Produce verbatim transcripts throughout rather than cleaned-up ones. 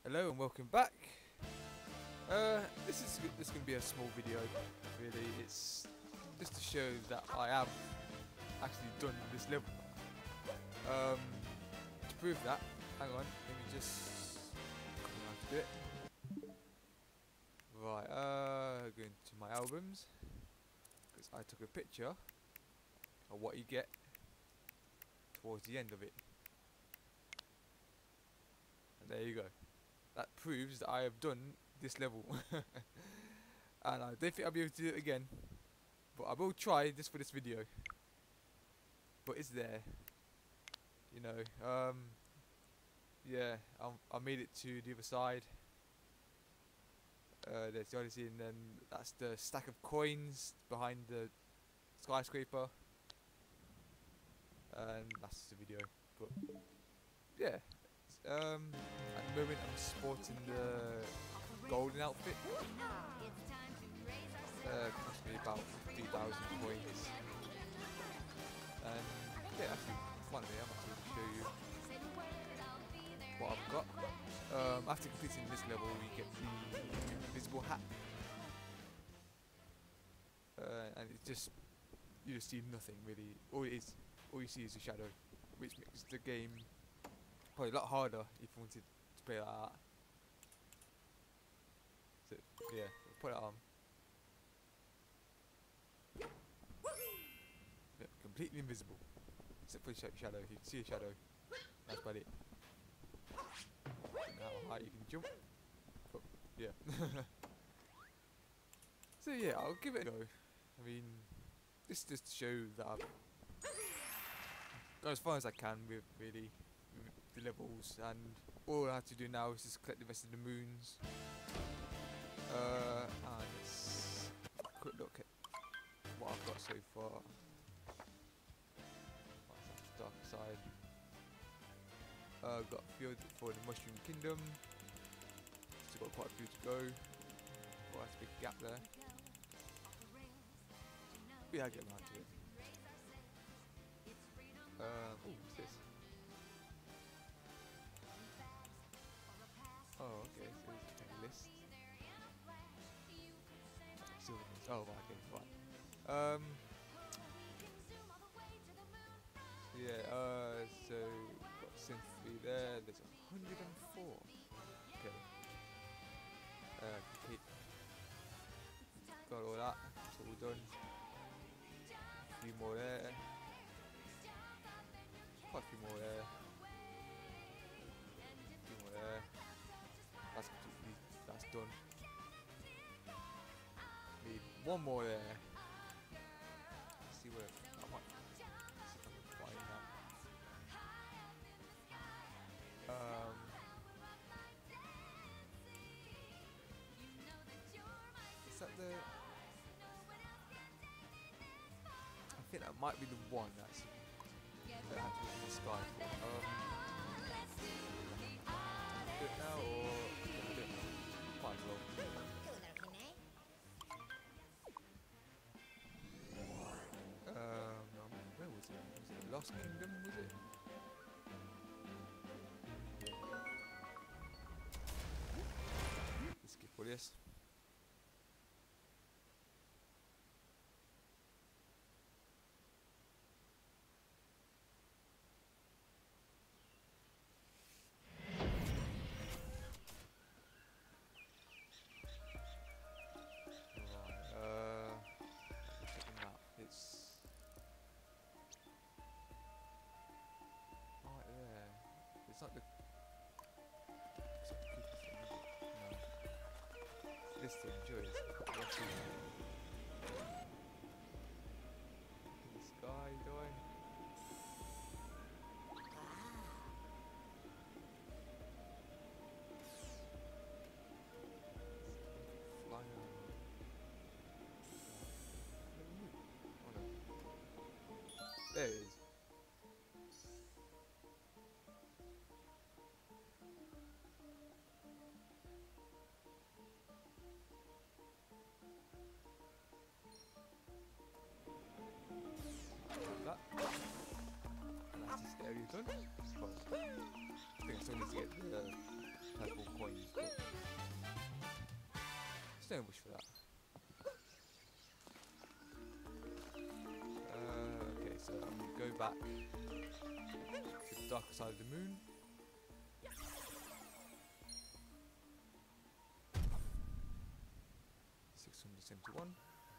Hello and welcome back. Uh, this is this is gonna be a small video. Really, it's just to show that I have actually done this level. Um, to prove that, hang on, let me just come on how to do it. Right, uh, go into my albums because I took a picture of what you get towards the end of it. And there you go. That proves that I have done this level. And I don't think I'll be able to do it again, but I will try just for this video. But it's there, you know. Um, yeah, I, I made it to the other side. Uh, there's the Odyssey, and then that's the stack of coins behind the skyscraper. And that's the video. But yeah, um, at the moment I'm sporting the golden outfit. Uh, cost me about three thousand coins. And yeah, actually, finally I'm actually going to show you what I've got. Um, after completing this level, you get the invisible hat. Uh, and it's just, you just see nothing really. All it is, all you see is a shadow, which makes the game probably a lot harder if you wanted to play like that. So yeah, put it on. Yeah, completely invisible, except for the shadow. You can see a shadow. That's about it. And how high you can jump. But yeah. So yeah, I'll give it a go. I mean, this is just to show that I've gone as far as I can with really with the levels, and all I have to do now is just collect the rest of the moons. Uh, and let's have a quick look at what I've got so far. That's the dark side. Uh, got a few for the Mushroom Kingdom. Still got quite a few to go. Oh, that's a big gap there. But yeah, I'll get around to it. Um, oh, what's this? Oh, okay, so it's a list. Oh, right, okay, right. Um, yeah, uh, so got Symphony there. There's one hundred and four. Okay. Uh, complete. Got all that. It's all done. A few more there. Quite a few more there. A few more there. That's completely. That's done. Need one more there. Let's see where I might see if I can find that. Um, is that the? I think that might be the one that's that actually in the sky. Um, do it now or yeah, do it now? Might as well. Um, where was it? Was it Lost Kingdom? Was it? Let's skip all this. Right. Uh, check the map. It's right there. It's not the. It's not the creepy thing, is it? No. This thing, sure is. What's in the sky, do I? Flying over. Oh no. There it is. That. And that's this area done. Well, I think I still need to get the purple coins, but there's no wish for that. Uh, okay, so I'm gonna go back to the darker side of the moon. six hundred seventy-one.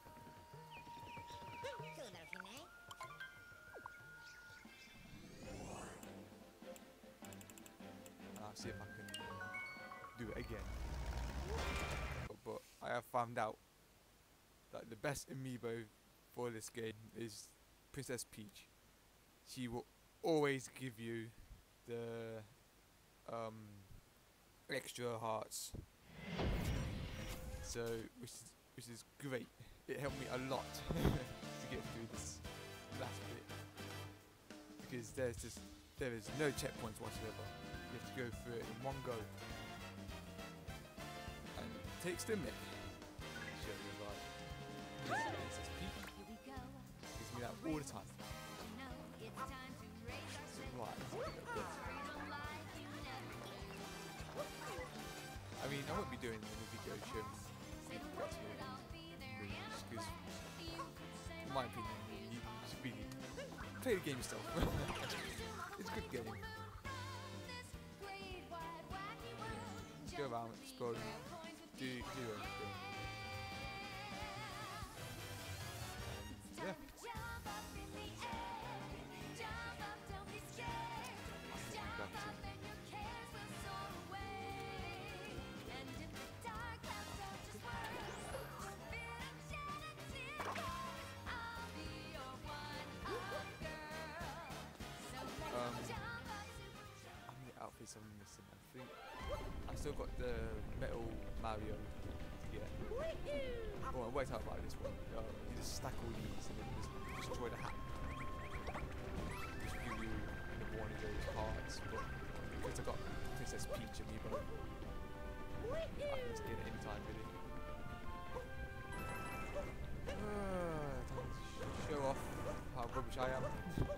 I'll see if I can do it again. But, but I have found out that the best amiibo for this game is Princess Peach. She will always give you the um, extra hearts, so which is which is great. It helped me a lot to get through this last bit, because there's just there is no checkpoints whatsoever. You have to go through it in one go, and it takes the minute. Show you right. Princess Peach gives me that all the time. Right. I mean, I won't be doing any video showing because, in my opinion, you should really play the game yourself. It's a good game. Just go around, explore, do, do everything. And yeah. Um, how many outfits am I missing? I think I still got the metal Mario to get. Oh, I worked out about this one. Um, you just stack all these and then just destroy the hat. Just give you another one of those hearts, but because I got Princess Peach amiibo, I can just get it anytime really. Uh, time to show off how rubbish I am.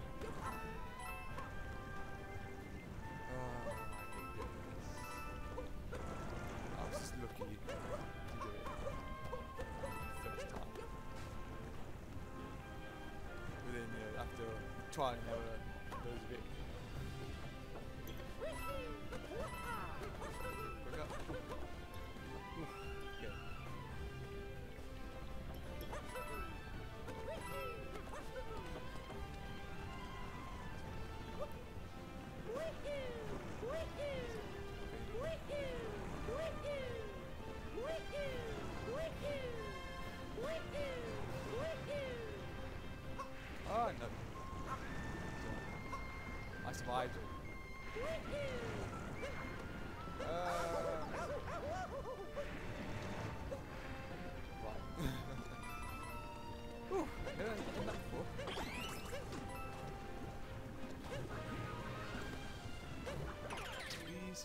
Trying and error goes a bit. Quick up. Ooh. Okay. Oh no. I survived. Uh, right. Ooh, never done that before. Please.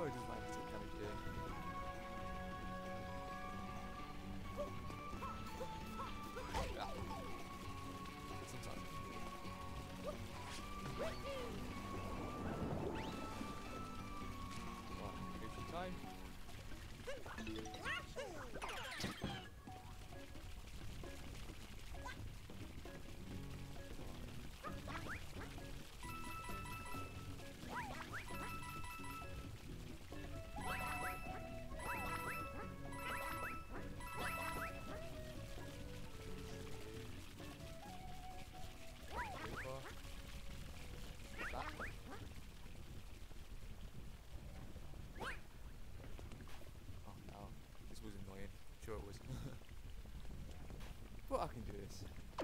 it doesn't like to take damage here. Ah. Sometimes. Right, give some time. Sure it was. But I can do this.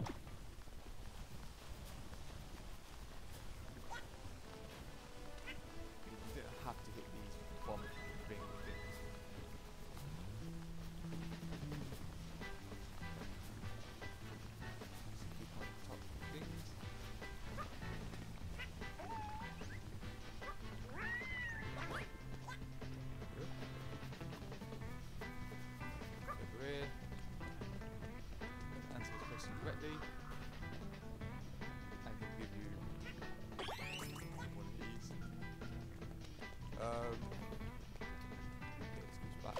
You don't have to hit these bomb ring things. Just keep on top of things. Here. Answer the question correctly. I can give you one of these. Um, okay, let's go back.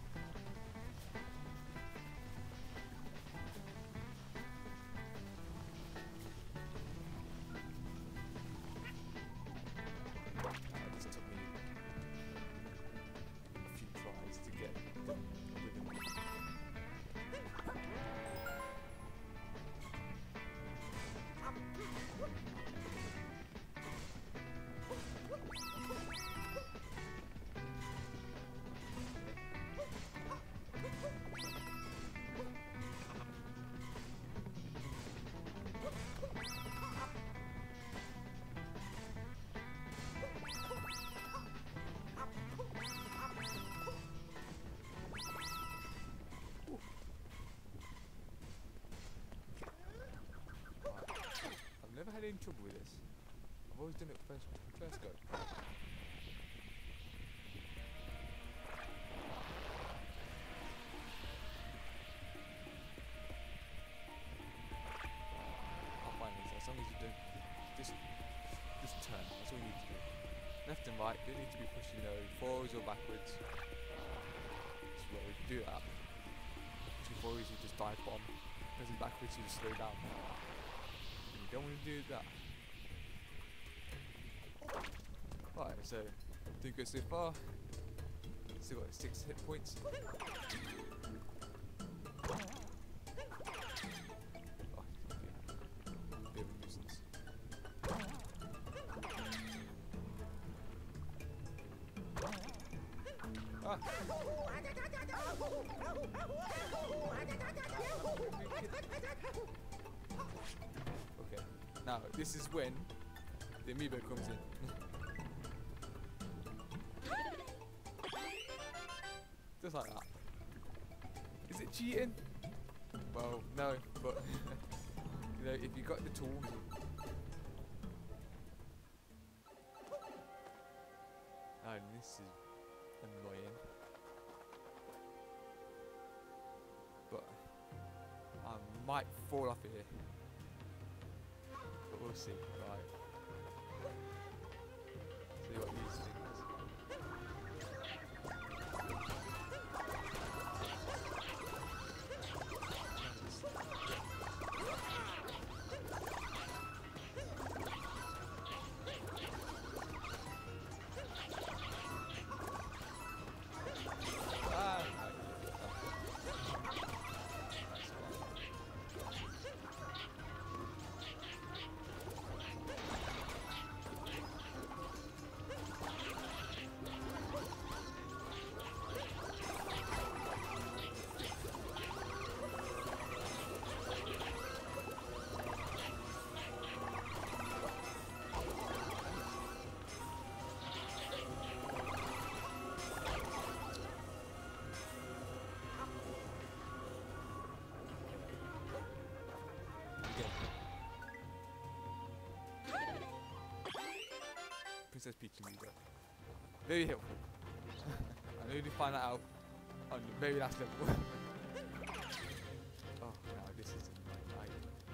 Uh, this took me a few tries to get the rhythm. I've never had any trouble with this. I've always done it first, first go. I'll find this. As long as you don't just just turn. That's all you need to do. Left and right. You don't need to be pushing no forwards or backwards. That's what we do that. Pushing forwards, you just dive bomb. Pressing backwards, you just slow down. You don't want to do that. Right, so doing good so far. Still got six hit points. Oh, okay. Bit of a nuisance. Ah. Okay, now this is when the amiibo comes in. Just like that. Is it cheating? Well, no, but you know, if you got the tools. And this is annoying. But I might fall off here. But we'll see. Right. See what these things. Princess Peach amiibo. Very helpful. I only find that out on the very last level. Oh, no, this is like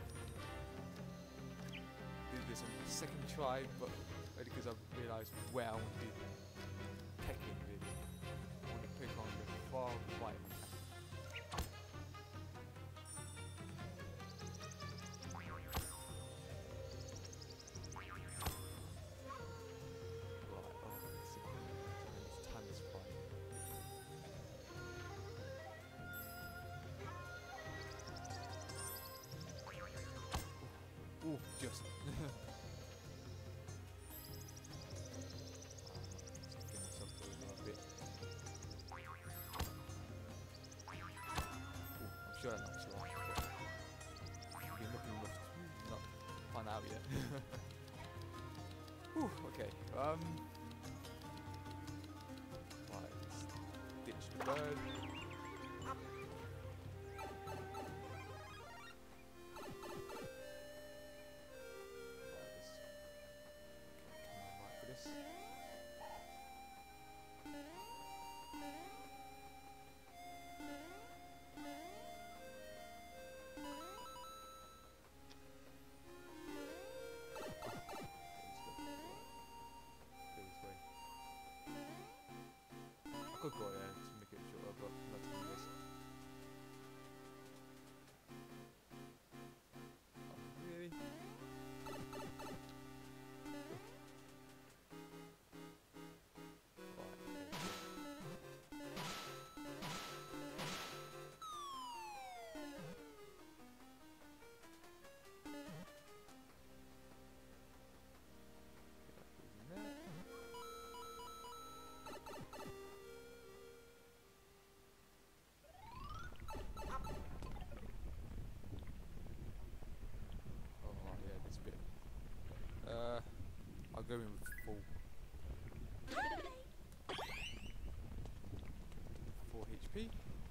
did this on the second try, but only because I've realised where I want to pick in really. I want to pick on the far right. Ooh, just. I'm sure that's not too hard. I've been looking enough to not find out yet. Whew, okay. Um. Right, let's ditch the bird. Could go, yeah, to make it shorter, but not to do this. Oh, really? Uh, I'll go in with full. Four H P.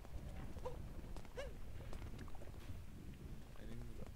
And in we go.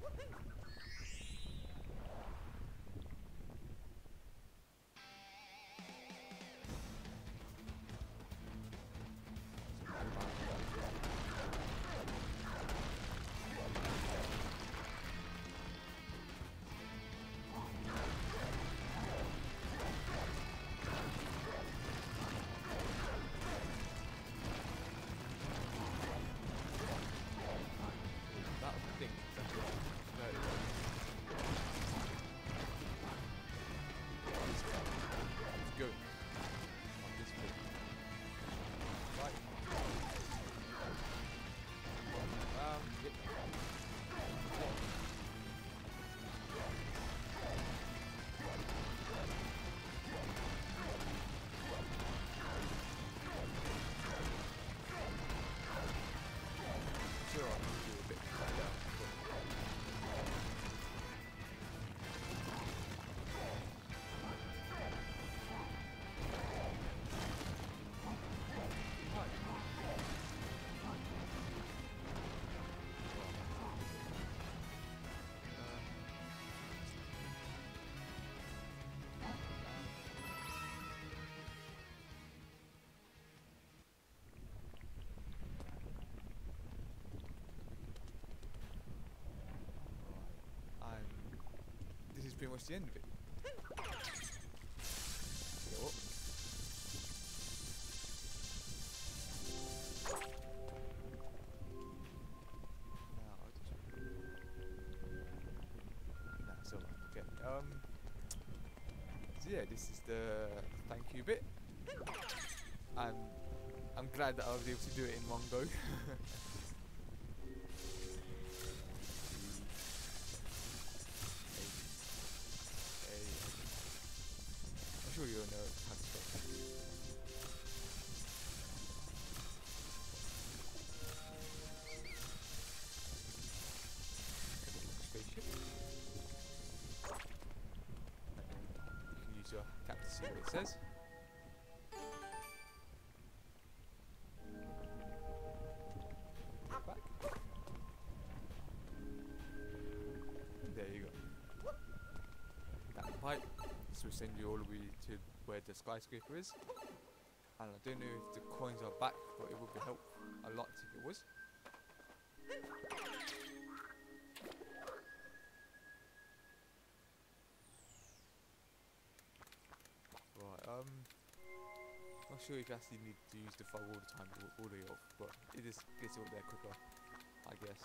Pretty much the end of it. Go up. Now I'll just no, it's alright, okay. Um so yeah, this is the thank you bit. And I'm glad that I was able to do it in one go. I'm sure you'll know how to spell it. Spaceship. And you can use your cap to see what it says. Go back. And there you go. That pipe. This will send you all the way to where the skyscraper is. And I don't know if the coins are back, but it would be help a lot if it was. Right, um, not sure if you actually need to use the fog all the time all, all the way off, but it just gets it up there quicker, I guess.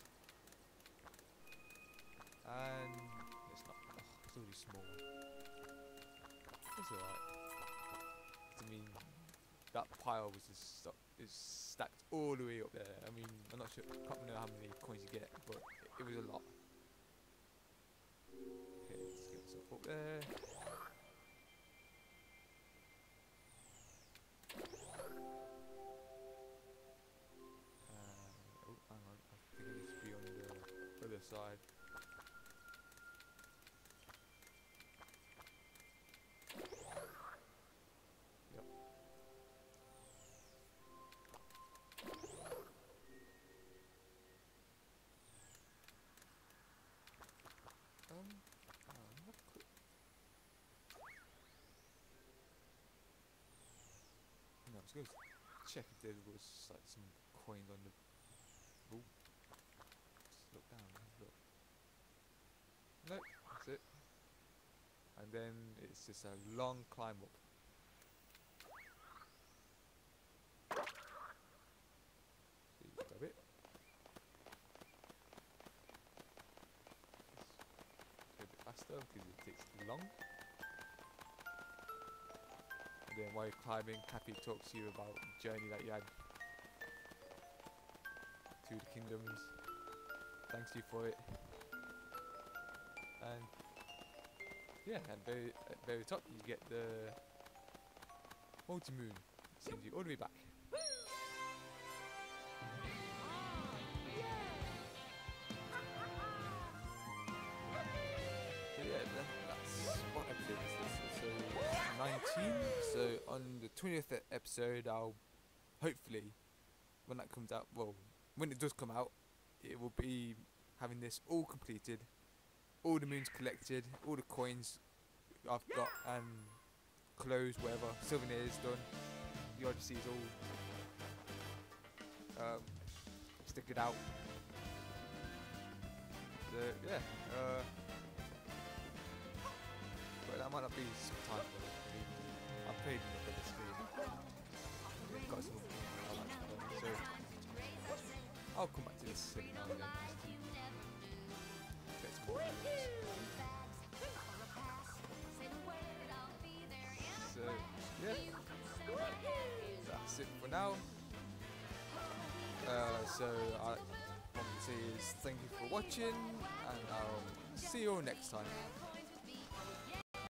And it's not, oh, it's already small. It's alright. I mean, that pile was just stuck, it's stacked all the way up there. I mean, I'm not sure, can't remember how many coins you get, but it, it was a lot. Okay, let's get myself up there. Uh, oh, hang on, I think it needs to be on the other side. Um, oh, not quick. No, I was going to check if there was like some coins on the. Oh, just look down. Look. No, that's it. And then it's just a long climb up. So you grab it. A bit faster because it takes too long. And then while you're climbing, Happy talks to you about the journey that you had to the kingdoms. Thanks you for it. And yeah, at very at very top you get the multi-moon. Sends you all the way back. So yeah, that, that's what episode is this? So nineteen. So on the twentieth episode, I'll hopefully, when that comes out, well, when it does come out, it will be having this all completed, all the moons collected, all the coins I've got, and clothes, whatever, souvenirs done. The Odyssey is all um, stick it out. So yeah, uh, but that might not be some time. I played enough of this game. Got some I like to play, so I'll come back to this every now and then. Get some more videos. So yeah, that's it for now. Uh, so I want to say is thank you for watching, and I'll see you all next time.